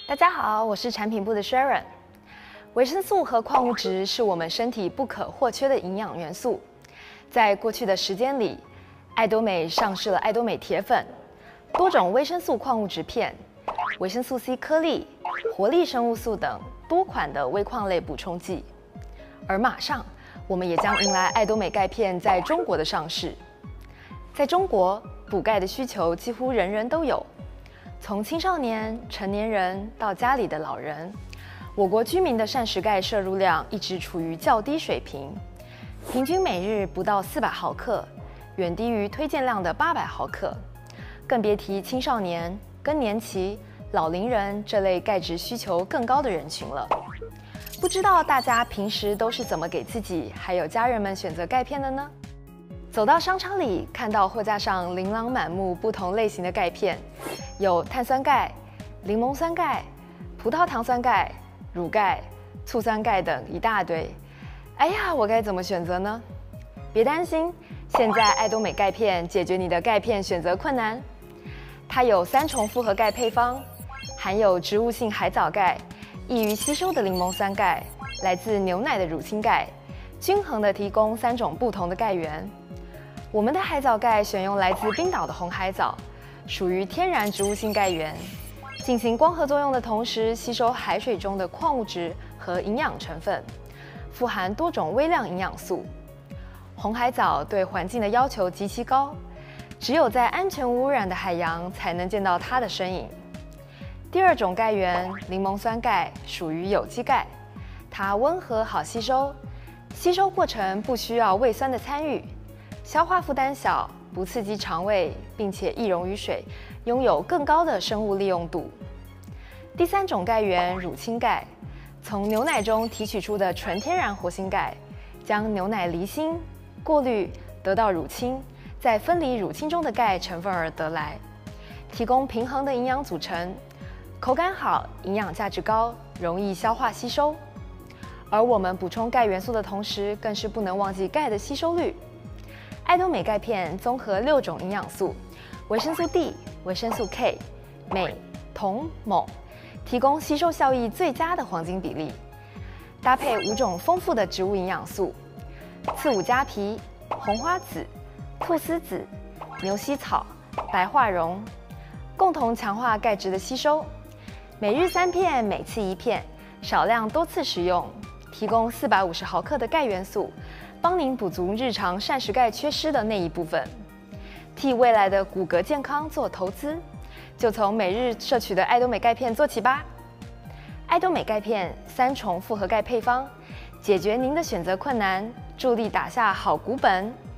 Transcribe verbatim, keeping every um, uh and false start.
大家好，我是产品部的 Sharon。维生素和矿物质是我们身体不可或缺的营养元素。在过去的时间里，爱多美上市了爱多美铁粉、多种维生素矿物质片、维生素 C 颗粒、活力生物素等多款的微矿类补充剂。而马上，我们也将迎来爱多美钙片在中国的上市。在中国，补钙的需求几乎人人都有，从青少年、成年人到家里的老人，我国居民的膳食钙摄入量一直处于较低水平，平均每日不到四百毫克，远低于推荐量的八百毫克，更别提青少年、更年期、老龄人这类钙质需求更高的人群了。不知道大家平时都是怎么给自己还有家人们选择钙片的呢？走到商场里，看到货架上琳琅满目不同类型的钙片，有碳酸钙、柠檬酸钙、葡萄糖酸钙、乳钙、醋酸钙等一大堆。哎呀，我该怎么选择呢？别担心，现在爱多美钙片解决你的钙片选择困难。它有三重复合钙配方，含有植物性海藻钙、易于吸收的柠檬酸钙、来自牛奶的乳清钙，均衡地提供三种不同的钙源。我们的海藻钙选用来自冰岛的红海藻，属于天然植物性钙源，进行光合作用的同时吸收海水中的矿物质和营养成分，富含多种微量营养素。红海藻对环境的要求极其高，只有在安全无污染的海洋才能见到它的身影。第二种钙源柠檬酸钙属于有机钙，它温和好吸收，吸收过程不需要胃酸的参与，消化负担小，不刺激肠胃，并且易溶于水，拥有更高的生物利用度。第三种钙源乳清钙，从牛奶中提取出的纯天然活性钙，将牛奶离心、过滤，得到乳清，再分离乳清中的钙成分而得来，提供平衡的营养组成，口感好，营养价值高，容易消化吸收。而我们补充钙元素的同时，更是不能忘记钙的吸收率。爱多美钙片综合六种营养素，维生素 D、维生素 K、镁、铜、锰，提供吸收效益最佳的黄金比例。搭配五种丰富的植物营养素，刺五加皮、红花籽、菟丝子、牛膝草、白桦蓉，共同强化钙质的吸收。每日三片，每次一片，少量多次食用，提供四百五十毫克的钙元素，帮您补足日常膳食钙缺失的那一部分，替未来的骨骼健康做投资。就从每日摄取的爱多美钙片做起吧。爱多美钙片三重复合钙配方，解决您的选择困难，助力打下好骨本。